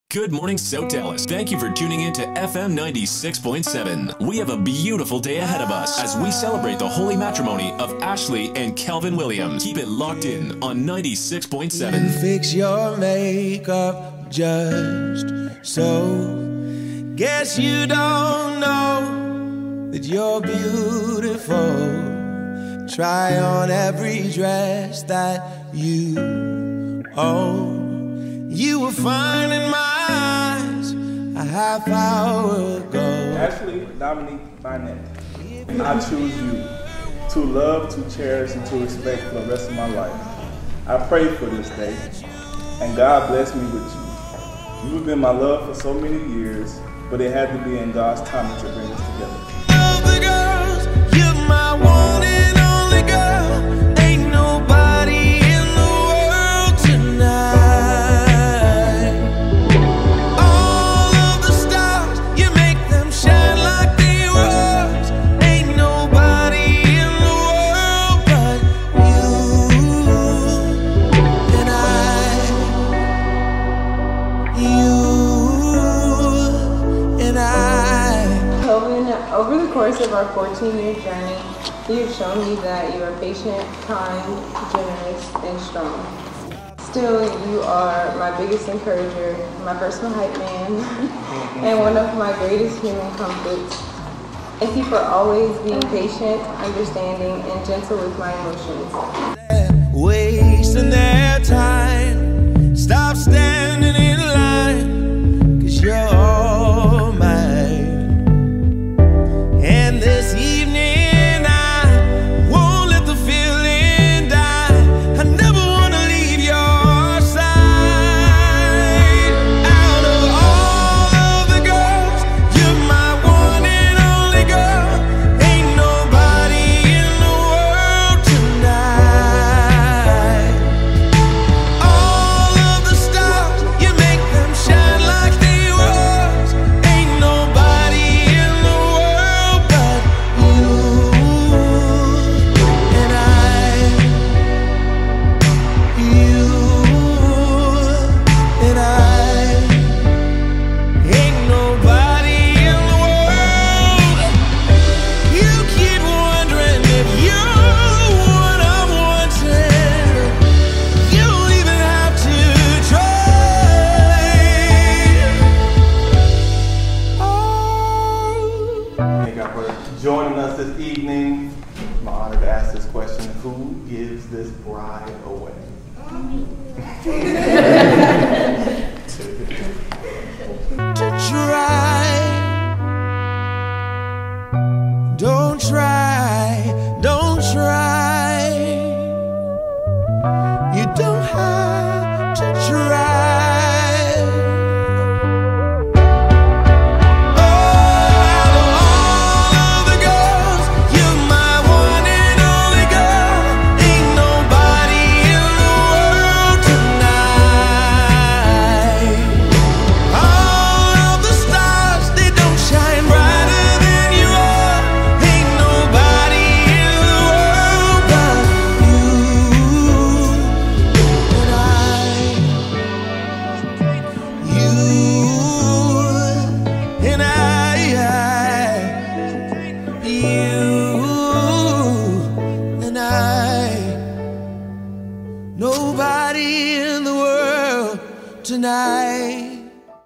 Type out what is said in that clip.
Good morning, South Dallas. Thank you for tuning in to FM 96.7. We have a beautiful day ahead of us as we celebrate the holy matrimony of Ashley and Calvin Williams. Keep it locked in on 96.7. You fix your makeup just so. Guess you don't know that you're beautiful. Try on every dress that you own. You were fine in my eyes a half hour ago. Ashley Dominique Barnett, I choose you to love, to cherish, and to respect for the rest of my life. I pray for this day, and God bless me with you. You have been my love for so many years, but it had to be in God's timing to bring us together. All the girls, you're my one and only girl. Ain't nobody in the world tonight. All of the stars, you make them shine like they were. Ain't nobody in the world but you and I. Calvin, over the course of our 14-year journey, you have shown me that you are patient, kind, generous, and strong. Still, you are my biggest encourager, my personal hype man, and one of my greatest human comforts. Thank you for always being patient, understanding, and gentle with my emotions. Wasting their time. Stop standing in line, 'cause you're all mine. And this evening I won't let the feeling die. I never wanna leave your side. Out of all of the girls, you're my one and only girl. Ain't nobody in the world tonight. All of the stars, you make them shine like they was. Ain't nobody in the world but you and I. You and I. Ain't nobody in the world. You keep wondering if you're what I'm wanting. You don't even have to try. Thank God for joining us this evening. It's my honor to ask this question: who gives this bride away? To try. Don't try.